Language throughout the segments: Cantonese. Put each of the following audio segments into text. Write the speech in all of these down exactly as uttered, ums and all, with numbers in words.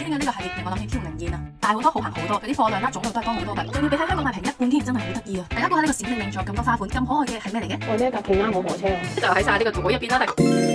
點解呢個系列令我諗起挑零燕啊？大好多，好行好多，佢啲貨量啦、種類都係多好多㗎，仲要比喺香港買平一半添，真係好得意啊！大家估下呢個閃令令仲有咁多花款，咁可愛嘅係咩嚟嘅？ 我呢一架勁啱我火車喎， 就喺晒呢個圖稿入邊啦。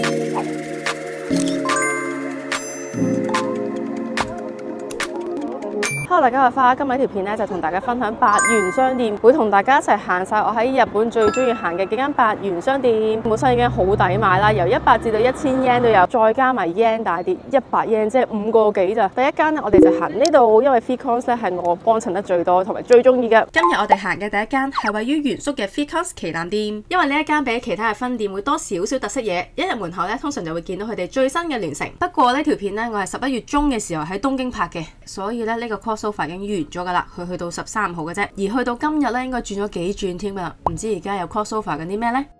Hello 大家好，花今日呢條片咧就同大家分享百元商店，會同大家一齊行晒我喺日本最中意行嘅幾間百元商店。本身已經好抵買啦，由一百至到一千 yen 都有，再加埋 yen 大跌一百 yen， 即係五個幾咋。第一間咧，我哋就行呢度，因為 Fitcons 咧係我幫襯得最多同埋最中意嘅。 今日我哋行嘅第一間係位於原宿嘅 Fitcons 旗艦店，因為呢一間比其他嘅分店會多少少特色嘢。一入門口咧，通常就會見到佢哋最新嘅聯乘。不過呢條片咧，我係十一月中嘅時候喺東京拍嘅，所以咧呢個 crossover 已經完咗噶啦，佢去到十三號嘅啫，而去到今日咧應該轉咗幾轉添噶啦，唔知而家有 crossover 緊啲咩呢？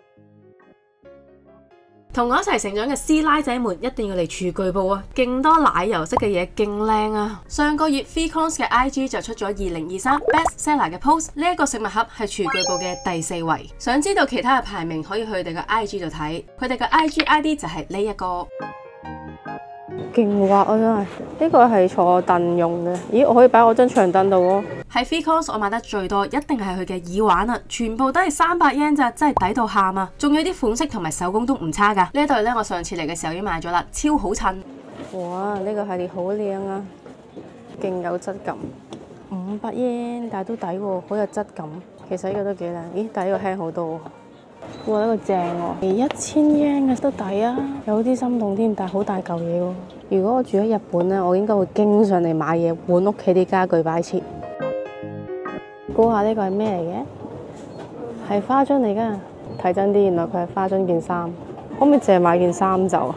同我一齊成長嘅師奶仔們一定要嚟廚具部啊！勁多奶油色嘅嘢，勁靚啊！上個月 Fitcons 嘅 I G 就出咗二零二三 Best Seller 嘅 post， 呢一個食物盒係廚具部嘅第四位。想知道其他嘅排名，可以去佢哋嘅 I G 度睇，佢哋嘅 I G I D 就係呢一個。 勁滑啊！真係呢個係坐凳用嘅，咦？我可以擺我張長凳度喎。 喺 Fitcons 我買得最多，一定係佢嘅耳環啊！全部都係三百 yen 咋，真係抵到喊啊！仲有啲款式同埋手工都唔差噶。呢一對咧，我上次嚟嘅時候已經買咗啦，超好襯。 哇！呢個系列好靚啊，勁有質感。五百 yen，但係都抵喎，好有質感。其實呢個都幾靚，咦？但係呢個輕好多喎。哇！呢個正喎，一千 yen 嘅都抵啊，有啲心動添，但係好大嚿嘢喎。如果我住喺日本咧，我應該會經常嚟買嘢，換屋企啲家具擺設。估下呢個係咩嚟嘅？係花樽嚟㗎。睇真啲，原來佢係花樽件衫。可唔可以淨係買件衫就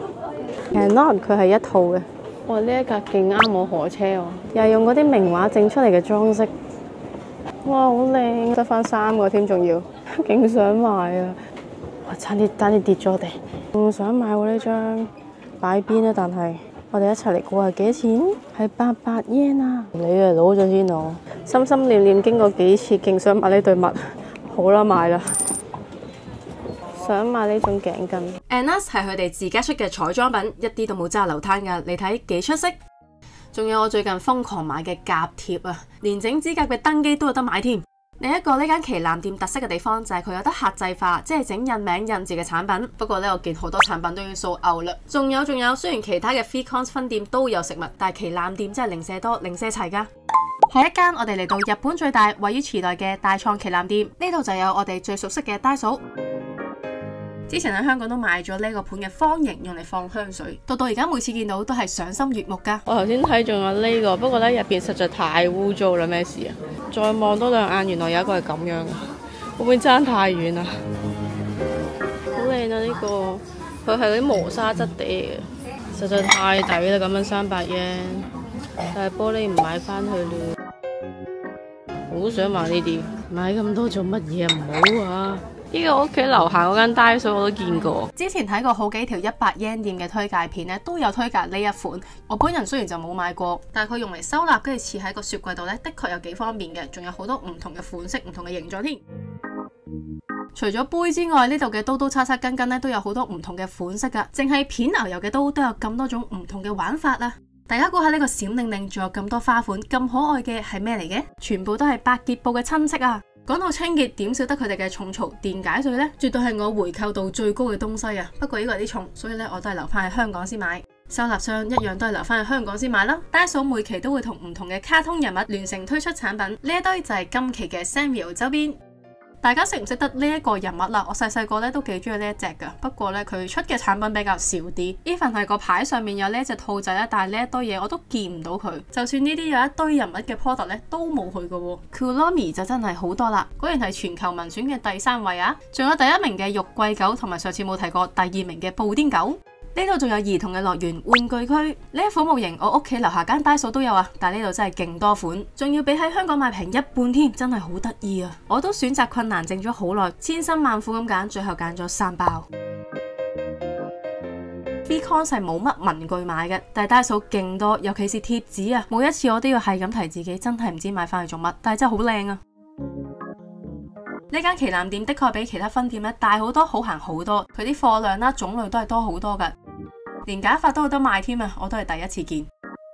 ？Not，佢係一套嘅。哇！呢一架勁啱我火車喎，又係用嗰啲名畫整出嚟嘅裝飾。哇！好靚，得翻三個添，仲要，勁想買啊！哇！差啲差啲跌咗地，唔想買喎呢張，擺邊啊？但係我哋一齊嚟估下幾多錢？係八百 yen 啊！你啊攞咗先攞，心心念念經過幾次，勁想買呢對襪，好啦買啦，想買呢種頸巾。 Anas 係佢哋自家出嘅彩妝品，一啲都冇揸流灘噶，你睇幾出色。仲有我最近瘋狂買嘅甲貼啊，連整指甲嘅燈機都有得買添。另一個呢間旗艦店特色嘅地方就係佢有得客製化，即係整印名印字嘅產品。不過呢，我見好多產品都已經sold out啦。仲有仲有，雖然其他嘅 Fitcons 分店都有食物，但係旗艦店真係零舍多零舍齊噶。係一間我哋嚟到日本最大位於池袋嘅大創旗艦店，呢度就有我哋最熟悉嘅大嫂。之前喺香港都買咗呢個盤嘅方形，用嚟放香水，到到而家每次見到都係賞心悅目噶。 我頭先睇仲有呢個，不過咧入邊實在太污糟啦，咩事啊？再望多兩眼，原來有一個係咁樣嘅，會唔會爭太遠啊？好靚啊呢個，佢係嗰啲磨砂質地嚟嘅，實在太抵啦！咁樣三百 yen，但係玻璃唔買翻去啦。好想買呢啲，買咁多做乜嘢啊？唔好啊！呢個屋企樓下嗰間 Daiso 我都見過， 之前睇過好幾條一百 yen 店嘅推介片咧，都有推介呢一款。我本人雖然就冇買過，但係佢用嚟收納跟住黐喺個雪櫃度咧，的確有幾方便嘅，仲有好多唔同嘅款式、唔同嘅形狀添。除咗杯之外，呢度嘅刀刀叉叉根根咧都有好多唔同嘅款式噶，淨係片牛油嘅刀都有咁多種唔同嘅玩法啊！大家估下呢個閃令令仲有咁多花款咁可愛嘅係咩嚟嘅？全部都係百潔布嘅親戚啊！講到清潔，點少得佢哋嘅重槽電解水呢？絕對係我回購度最高嘅東西啊！不過呢個有啲重，所以咧我都係留翻喺香港先買。收納箱一樣都係留翻喺香港先買啦。Daiso每期都會同唔同嘅卡通人物聯乘推出產品，呢一堆就係今期嘅 Sanrio 周邊。大家識唔識得呢一個人物啦？我細細個咧都幾中意呢一隻噶，不過咧佢出嘅產品比較少啲。even 係個牌上面有呢一隻兔仔咧，但係呢一堆嘢我都見唔到佢。就算呢啲有一堆人物嘅 product 咧，都冇佢噶。Kuromi 就真係好多啦，果然係全球民選嘅第三位啊！仲有第一名嘅玉桂狗，同埋上次冇提過第二名嘅布丁狗。呢度仲有兒童嘅樂園玩具區，呢一款模型我屋企樓下間 Daiso 都有啊，但係呢度真係勁多款，仲要比喺香港買平一半添，真係好得意啊！我都選擇困難症咗好耐，千辛萬苦咁揀，最後揀咗三包。Fitcons 係冇乜文具買嘅，但係 Daiso勁多，尤其是貼紙啊！每一次我都要係咁提自己，真係唔知買翻去做乜，但係真係好靚啊！呢間旗艦店的確比其他分店咧大好多，好行好多，佢啲貨量啦、種類都係多好多噶，連假髮都有得賣添啊！我都係第一次見。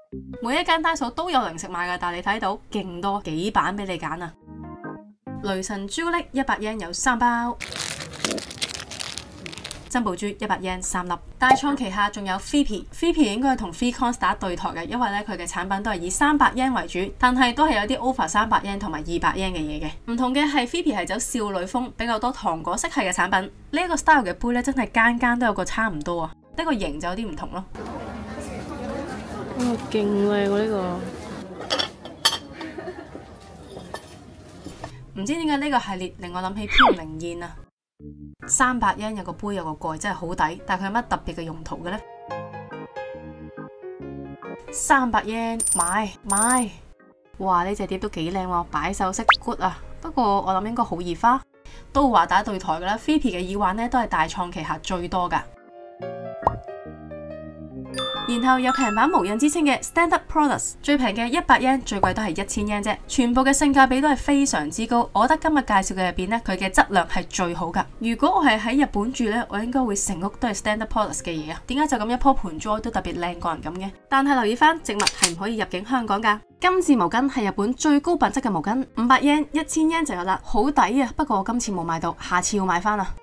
每一間 Daiso 都有零食賣㗎，但係你睇到勁多幾版俾你揀啊！雷神朱古力一百 yen 有三包。珍寶珠一百 yen 三粒。大創旗下仲有 Phoebe，Phoebe 應該係同 Freecons 打對台嘅，因為咧佢嘅產品都係以三百 yen 為主，但係都係有啲 over 三百 yen 同埋二百 yen 嘅嘢嘅。唔同嘅係 Phoebe 係走少女風，比較多糖果色系嘅產品。呢一個 style 嘅杯咧，真係間間都有個差唔多啊，呢個型就有啲唔同咯。 哇，勁靚喎呢個！ 唔知點解呢個系列令我諗起飄零燕啊！三百 yen 有個杯有個蓋，真係好抵，但係佢有乜特別嘅用途嘅呢？三百 yen 買買，哇！呢隻碟都幾靚喎，擺首飾 good 啊！不過我諗應該好易花，都話打對台噶啦。Phoebe 嘅耳環呢都係大創旗下最多噶。然後有平版無印之稱嘅 Standard Products， 最平嘅一百 yen， 最貴都係一千 yen 啫。全部嘅性價比都係非常之高，我覺得今日介紹嘅入邊呢，佢嘅質量係最好噶。如果我係喺日本住呢，我應該會成屋都係 Standard Products 嘅嘢啊。點解就咁一棵盆栽都特別靚過人咁嘅？但係留意翻，植物係唔可以入境香港噶。今次毛巾係日本最高品質嘅毛巾，五百 yen， 一千 yen 就有啦，好抵啊！不過我今次冇買到，下次要買翻啊。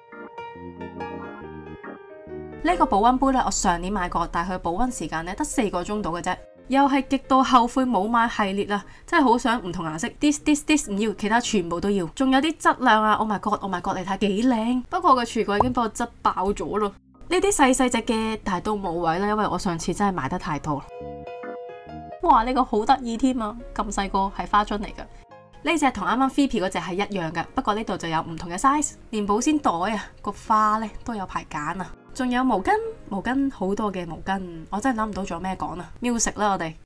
呢個保溫杯咧，我上年買過，但係佢保溫時間咧得四個鐘到嘅啫，又係極度後悔冇買系列啦，真係好想唔同顏色 ，this this this 唔要，其他全部都要，仲有啲質量啊 ！Oh my god，Oh my god，你睇幾靚！不過個櫥櫃已經俾我執爆咗咯。呢啲細細隻嘅，但係都冇位啦，因為我上次真係買得太多。哇！呢個好得意添啊，咁細個係花樽嚟㗎。呢隻同啱啱 Phoebe 嗰隻係一樣嘅，不過呢度就有唔同嘅 size， 連保鮮袋啊個花呢都有排揀啊！仲有毛巾，毛巾好多嘅毛巾，我真係諗唔到仲有咩講啊！喵食啦我哋。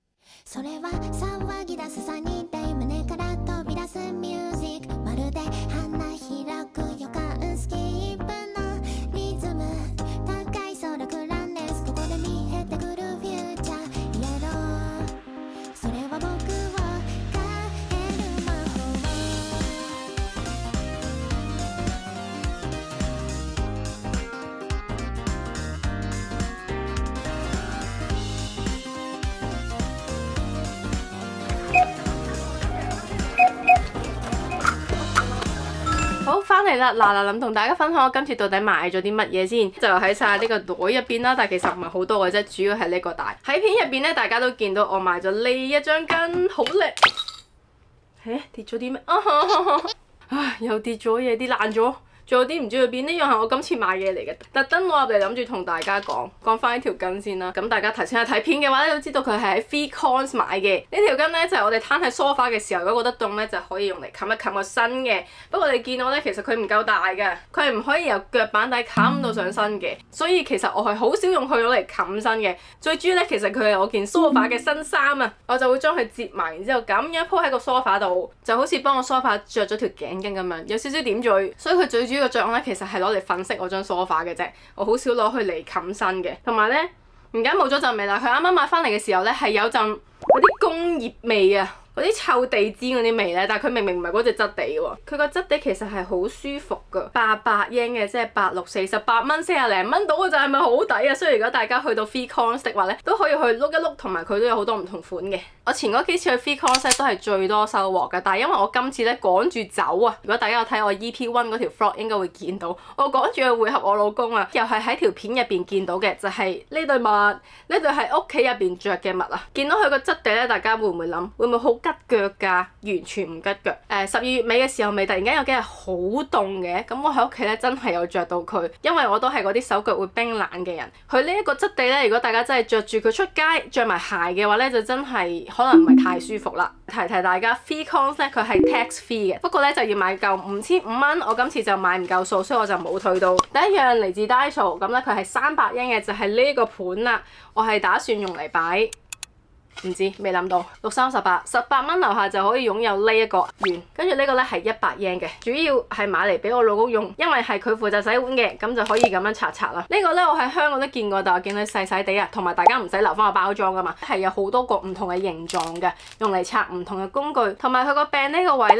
好，翻嚟啦！嗱嗱諗同大家分享我今次到底買咗啲乜嘢先，就喺晒呢個袋入邊啦。但係其實唔係好多嘅啫，主要係呢個大。喺片入邊咧，大家都見到我買咗呢一張巾，好靚。誒，跌咗啲咩？唉，又跌咗嘢，啲爛咗。仲有啲唔知去邊，呢樣係我今次買嘢嚟嘅，特登攞入嚟諗住同大家講，講翻呢條巾先啦。咁大家提前去睇片嘅話咧，都知道佢係喺 Freecons 買嘅。呢條巾咧就係、是、我哋攤喺梳化嘅時候，如果覺得凍咧就可以用嚟冚一冚個身嘅。不過你見到咧，其實佢唔夠大嘅，佢係唔可以由腳板底冚到上身嘅，所以其實我係好少用佢攞嚟冚身嘅。最主要咧，其實佢係我件梳化嘅新衫啊，我就會將佢摺埋，然之後咁樣鋪喺個梳化度，就好似幫我梳化着咗條頸巾咁樣，有少少點綴。所以佢最主要嘅作用咧，其實係攞嚟粉飾我張梳化嘅啫，我好少攞佢嚟冚身嘅。同埋咧，而家冇咗陣味啦。佢啱啱買翻嚟嘅時候咧，係有陣嗰啲工業味啊，嗰啲臭地氈嗰啲味咧，但係佢明明唔係嗰隻質地喎，佢個質地其實係好舒服噶，八百 yen 嘅，即係八六四十八蚊，四廿零蚊到嘅就係咪好抵啊？所以如果大家去到 Freecons 的話咧，都可以去碌一碌，同埋佢都有好多唔同款嘅。我前嗰幾次去 Freecons 都係最多收穫嘅，但係因為我今次咧趕住走啊！如果大家有睇我 E P 一 嗰條 vlog 應該會見到，我趕住去會合我老公啊，又係喺條片入邊見到嘅，就係、是、呢對襪，呢對係屋企入邊着嘅襪啊！見到佢個質地咧，大家會唔會諗會唔會好吉腳㗎？完全唔吉腳。誒十二月尾嘅時候，咪突然間有幾日好凍嘅，咁我喺屋企咧真係有着到佢，因為我都係嗰啲手腳會冰冷嘅人。佢呢一個質地咧，如果大家真係着住佢出街，着埋鞋嘅話咧，就真係可能唔係太舒服啦。提提大家 ，Freecons 咧佢係 tax free 嘅，不過咧就要買夠五千五蚊，我今次就買唔夠數，所以我就冇退到。第一樣嚟自 Daiso，咁咧佢係三百 yen 嘅，就係呢個盤啦，我係打算用嚟擺。唔知未諗到六三十八，十八蚊樓下就可以擁有呢一個圓，跟住呢個咧係一百 yen 嘅，主要係買嚟俾我老公用，因為係佢負責洗碗嘅，咁就可以咁樣刷刷啦。呢個咧我喺香港都見過，但我見佢細細地啊，同埋大家唔使留翻個包裝噶嘛，係有好多個唔同嘅形狀嘅，用嚟刷唔同嘅工具，同埋佢個柄呢個位咧。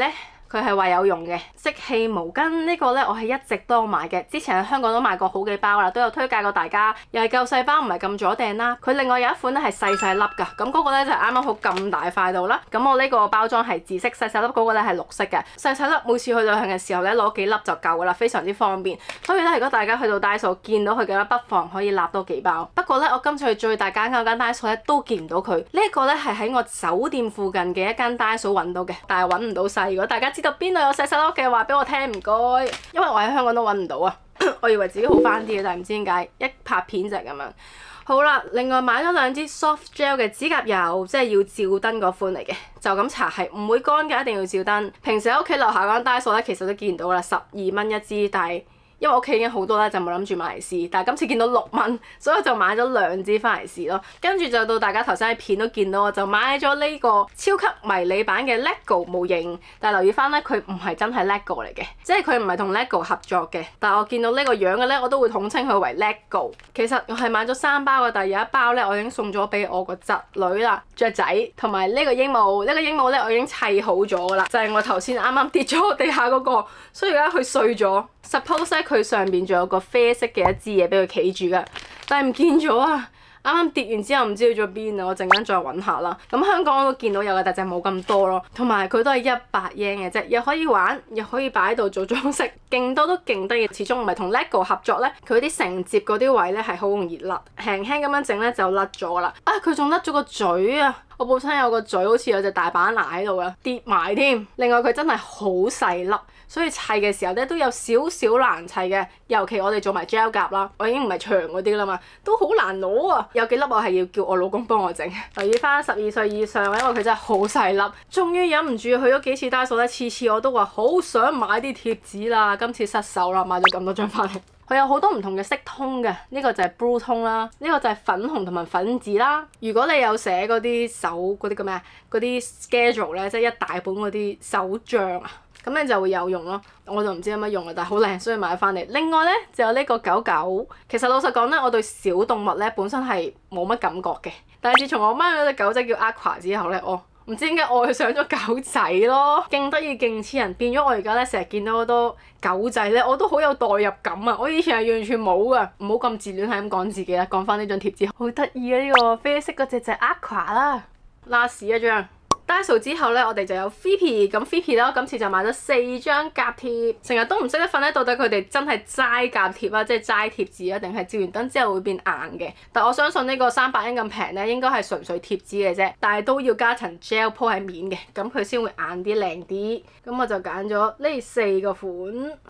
佢係話有用嘅即棄毛巾呢個呢，我係一直都有買嘅，之前喺香港都買過好幾包啦，都有推介過大家，又係夠細包，唔係咁阻掟啦。佢另外有一款呢係細細粒㗎，咁嗰個呢就係啱啱好咁大塊度啦。咁我呢個包裝係紫色，細細粒嗰個呢係綠色嘅。細細粒每次去旅行嘅時候呢，攞幾粒就夠㗎啦，非常之方便。所以咧，如果大家去到 Daiso 見到佢嘅話，不妨可以立多幾包。不過呢，我今次去最大間嗰間 Daiso 咧都見唔到佢。呢一個呢係喺我酒店附近嘅一間 Daiso 揾到嘅，但係揾唔到細。如果大家知道邊度有細細粒嘅話，俾我聽唔該，因為我喺香港都揾唔到啊。我以為自己好翻啲嘅，但係唔知點解一拍片就係咁樣。好啦，另外買咗兩支 soft gel 嘅指甲油，即係要照燈嗰款嚟嘅，就咁搽係唔會乾嘅，一定要照燈。平時喺屋企樓下嗰間 Daiso 咧，其實都見到啦，十二蚊一支，但係因為屋企已經好多咧，就冇諗住買嚟試，但係今次見到六蚊，所以我就買咗兩支翻嚟試咯。跟住就到大家頭先喺片都見到，我就買咗呢個超級迷你版嘅 LEGO 模型。但係留意翻咧，佢唔係真係 LEGO 嚟嘅，即係佢唔係同 LEGO 合作嘅。但係我見到呢個樣嘅咧，我都會統稱佢為 LEGO。其實我係買咗三包嘅，但係有一包咧，我已經送咗俾我個侄女啦，雀仔同埋呢個鸚鵡。呢個鸚鵡咧，我已經砌好咗啦，就係我頭先啱啱跌咗地下嗰個，所以而家佢碎咗。Suppose 咧佢上邊仲有個啡色嘅一支嘢俾佢企住㗎，但係唔見咗啊！啱啱跌完之後唔知去咗邊啊！我陣間再揾下啦。咁香港我都見到有嘅，但係冇咁多咯。同埋佢都係一百 yen 嘅啫，又可以玩，又可以擺喺度做裝飾，勁多都勁得意。始終唔係同 LEGO 合作咧，佢啲承接嗰啲位咧係好容易甩，輕輕咁樣整咧就甩咗啦。啊！佢仲甩咗個嘴啊！我本身有個嘴好似有隻大板牙喺度啊，跌埋添。另外佢真係好細粒。所以砌嘅時候咧都有少少難砌嘅，尤其我哋做埋 gel 甲啦，我已經唔係長嗰啲啦嘛，都好難攞啊！有幾粒我係要叫我老公幫我整。留意翻十二歲以上，因為佢真係好細粒。終於忍唔住去咗幾次 Daiso咧，次次我都話好想買啲貼紙啦，今次失手啦，買咗咁多張翻嚟。佢有好多唔同嘅色通嘅，呢個就係 blue 通啦，呢個就係粉紅同埋粉紫啦。如果你有寫嗰啲手嗰啲叫咩啊？嗰啲 schedule 咧，即係一大本嗰啲手帳啊。咁你就會有用咯，我就唔知有乜用啦，但係好靚，所以買翻嚟。另外咧就有呢個狗狗，其實老實講咧，我對小動物咧本身係冇乜感覺嘅，但係自從我買咗隻狗仔叫 Aqua 之後咧，我唔知點解愛上咗狗仔咯，勁得意勁似人，變咗我而家咧成日見到好多狗仔咧，我都好有代入感啊！我以前係完全冇噶，唔好咁自戀係咁講自己啦，講翻呢張貼紙，好得意啊！呢、這個啡色嗰隻就係 Aqua 啦 ，last 一張。Daiso 之後咧，我哋就有 Fipi， 咁 Fipi 啦，今次就買咗四張夾貼。成日都唔識得分咧，到底佢哋真係齋夾貼啊，即係齋貼紙啊，定係照完燈之後會變硬嘅？但我相信呢個三百蚊咁平咧，應該係純粹貼紙嘅啫，但係都要加層 gel 鋪喺面嘅，咁佢先會硬啲靚啲。咁我就揀咗呢四個款，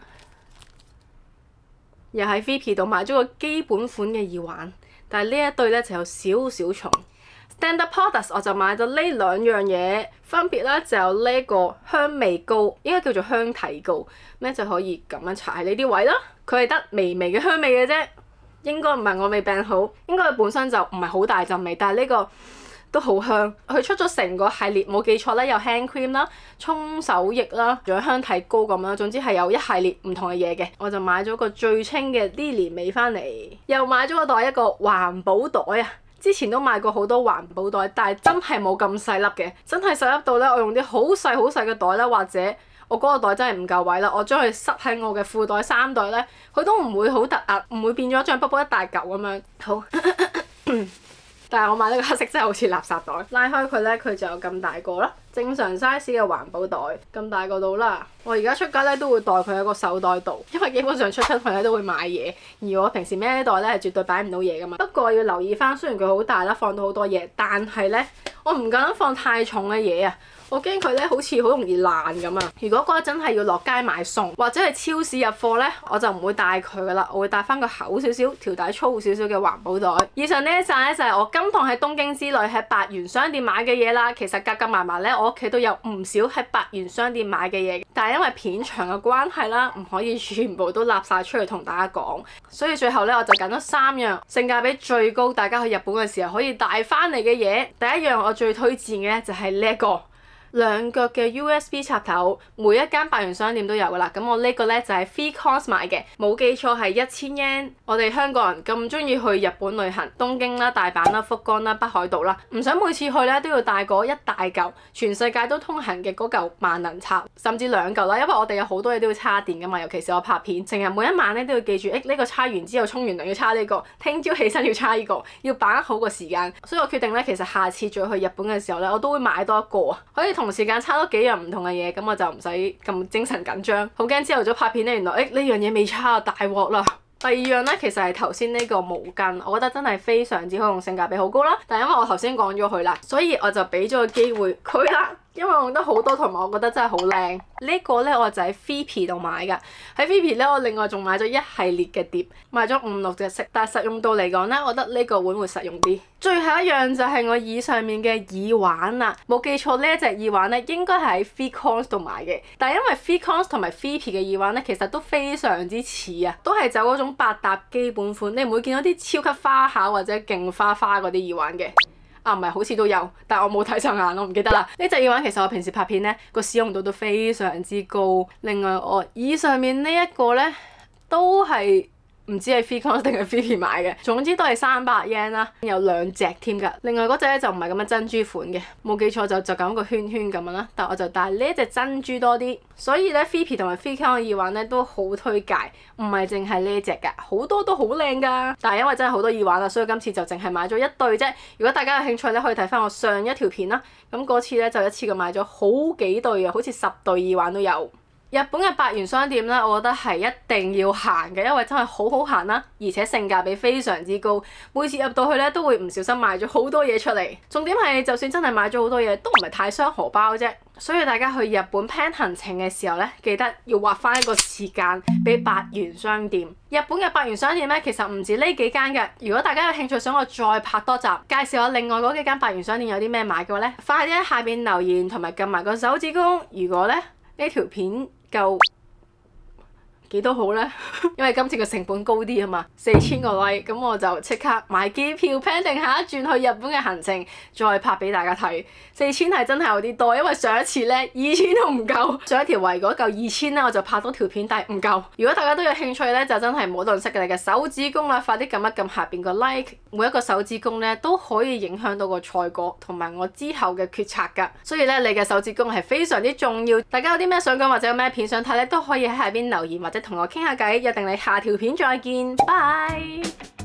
又喺 Fipi 度買咗個基本款嘅耳環，但係呢一對咧就有少少重。Standard Products 我就買咗呢兩樣嘢，分別咧就有呢個香味膏，應該叫做香體膏，咩就可以咁樣搽喺呢啲位啦。佢係得微微嘅香味嘅啫，應該唔係我未病好，應該佢本身就唔係好大陣味，但係呢個都好香。佢出咗成個系列，冇記錯咧，有 hand cream 啦、沖手液啦，仲有香體膏咁啦，總之係有一系列唔同嘅嘢嘅。我就買咗個最清嘅 Lily 味翻嚟，又買咗個袋，一個環保袋啊！之前都買過好多環保袋，但係真係冇咁細粒嘅，真係細粒到咧，我用啲好細好細嘅袋啦，或者我嗰個袋真係唔夠位啦，我將佢塞喺我嘅褲袋、衫袋咧，佢都唔會好突兀，唔會變咗脹卜卜一大嚿咁樣。好，但係我買呢個黑色真係好似垃圾袋，拉開佢咧，佢就有咁大個啦。正常 size 嘅環保袋咁大個到啦，我而家出街咧都會袋佢喺個手袋度，因為基本上出親去咧都會買嘢，而我平時孭袋咧係絕對擺唔到嘢噶嘛。不過要留意翻，雖然佢好大啦，放到好多嘢，但係咧我唔敢放太重嘅嘢啊，我驚佢咧好似好容易爛咁啊。如果嗰陣係要落街買餸或者係超市入貨咧，我就唔會帶佢噶啦，我會帶翻個厚少少、條底粗少少嘅環保袋。以上呢一紮咧就係我今趟喺東京之旅喺百元商店買嘅嘢啦。其實夾夾埋埋咧，我屋企都有唔少喺百元商店買嘅嘢，但係因為片長嘅關係啦，唔可以全部都立晒出嚟同大家講，所以最後咧我就揀咗三樣性價比最高，大家去日本嘅時候可以帶翻嚟嘅嘢。第一樣我最推薦嘅咧就係呢一個兩腳嘅 U S B 插頭，每一間百元商店都有噶啦。咁我呢個呢，就係 three cons 買嘅，冇記錯係一千 yen。我哋香港人咁中意去日本旅行，東京啦、大阪啦、福岡啦、北海道啦，唔想每次去呢都要帶嗰一大嚿全世界都通行嘅嗰嚿萬能插，甚至兩嚿啦，因為我哋有好多嘢都要叉電噶嘛，尤其是我拍片，成日每一晚咧都要記住，誒、欸、呢、呢個叉完之後沖完涼要叉呢、呢個，聽朝起身要叉呢、呢個，要把握好個時間。所以我決定咧，其實下次再去日本嘅時候咧，我都會買多一個啊，可以同時間叉多幾樣唔同嘅嘢，咁我就唔使咁精神緊張，好驚朝頭早拍片咧，原來誒呢樣嘢未叉啊，大鑊啦！第二樣咧，其實係頭先呢個毛巾，我覺得真係非常之好用，性價比好高啦。但係因為我頭先講咗佢啦，所以我就俾咗個機會佢啦。因為我用得好多，同埋我覺得真係好靚。呢個呢，我就喺 Flippy 度買㗎。喺 Flippy 呢，我另外仲買咗一系列嘅碟，買咗五六隻色。但係實用度嚟講呢，我覺得呢個碗會實用啲。最後一樣就係我耳上面嘅耳環啦。冇記錯呢一隻耳環呢，應該係喺 three cons 度買嘅。但係因為 three cons 同埋 Flippy 嘅耳環呢，其實都非常之似啊，都係走嗰種百搭基本款。你唔會見到啲超級花巧或者勁花花嗰啲耳環嘅。啊，唔係，好似都有，但係我冇睇上眼，我唔記得啦。呢隻耳環其實我平時拍片呢個使用度都非常之高。另外我耳上面呢一個呢，都係唔知係 three cons 定係 Flippy 買嘅，總之都係三百 yen 啦，有兩隻添㗎。另外嗰隻咧就唔係咁嘅珍珠款嘅，冇記錯就就咁個圈圈咁樣啦。但我就戴呢一隻珍珠多啲，所以咧 Flippy 同埋three cons 嘅耳環咧都好推介，唔係淨係呢隻㗎，好多都好靚㗎。但係因為真係好多耳環啦，所以今次就淨係買咗一對啫。如果大家有興趣咧，可以睇翻我上一條片啦。咁嗰次咧就一次過買咗好幾對啊，好似十對耳環都有。日本嘅百元商店咧，我覺得係一定要行嘅，因為真係好好行啦，而且性價比非常之高。每次入到去咧，都會唔小心買咗好多嘢出嚟。重點係，就算真係買咗好多嘢，都唔係太傷荷包啫。所以大家去日本 plan 行程嘅時候咧，記得要劃翻一個時間俾百元商店。日本嘅百元商店咧，其實唔止呢幾間嘅。如果大家有興趣想我再拍多集，介紹下另外嗰幾間百元商店有啲咩買嘅話咧，快啲喺下邊留言同埋撳埋個手指公。如果咧呢條片夠幾多好呢？因為今次嘅成本高啲啊嘛，四千個 like，咁我就即刻買機票 plan 定下一轉去日本嘅行程，再拍俾大家睇。四千係真係有啲多，因為上一次呢，二千都唔夠，上一條圍嗰嚿二千呢，我就拍多條片，但係唔夠。如果大家都有興趣呢，就真係唔好吝嗇你嘅手指公啦，快啲撳一撳下邊個 like，每一個手指公呢，都可以影響到個賽果同埋我之後嘅決策㗎。所以呢，你嘅手指公係非常之重要。大家有啲咩想講或者有咩片想睇呢，都可以喺下邊留言或者同我傾下偈。約定你下條片再見，拜。